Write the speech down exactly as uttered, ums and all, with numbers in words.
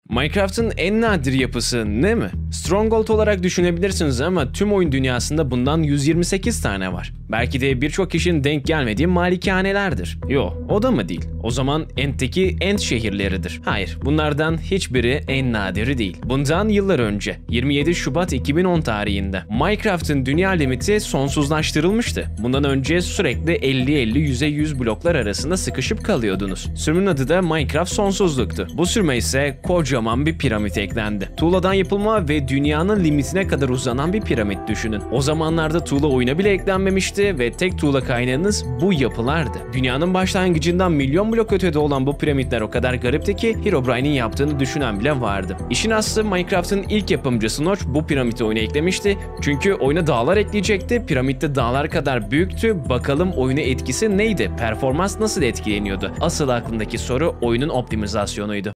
Minecraft'ın en nadir yapısı ne mi? Stronghold olarak düşünebilirsiniz ama tüm oyun dünyasında bundan yüz yirmi sekiz tane var. Belki de birçok kişinin denk gelmediği malikanelerdir. Yo, o da mı değil? O zaman End'teki End şehirleridir. Hayır, bunlardan hiçbiri en nadiri değil. Bundan yıllar önce, yirmi yedi Şubat iki bin on tarihinde Minecraft'ın dünya limiti sonsuzlaştırılmıştı. Bundan önce sürekli elli elli yüze yüz bloklar arasında sıkışıp kalıyordunuz. Sürümün adı da Minecraft Sonsuzluk'tu. Bu sürme ise kocaman bir piramit eklendi. Tuğladan yapılma ve dünyanın limitine kadar uzanan bir piramit düşünün. O zamanlarda tuğla oyuna bile eklenmemişti ve tek tuğla kaynağınız bu yapılardı. Dünyanın başlangıcından milyon blok ötede olan bu piramitler o kadar garipti ki Herobrine'in yaptığını düşünen bile vardı. İşin aslı Minecraft'ın ilk yapımcısı Notch bu piramiti oyuna eklemişti. Çünkü oyuna dağlar ekleyecekti. Piramitte dağlar kadar büyüktü. Bakalım oyuna etkisi neydi? Performans nasıl etkileniyordu? Asıl aklındaki soru oyunun optimizasyonuydu.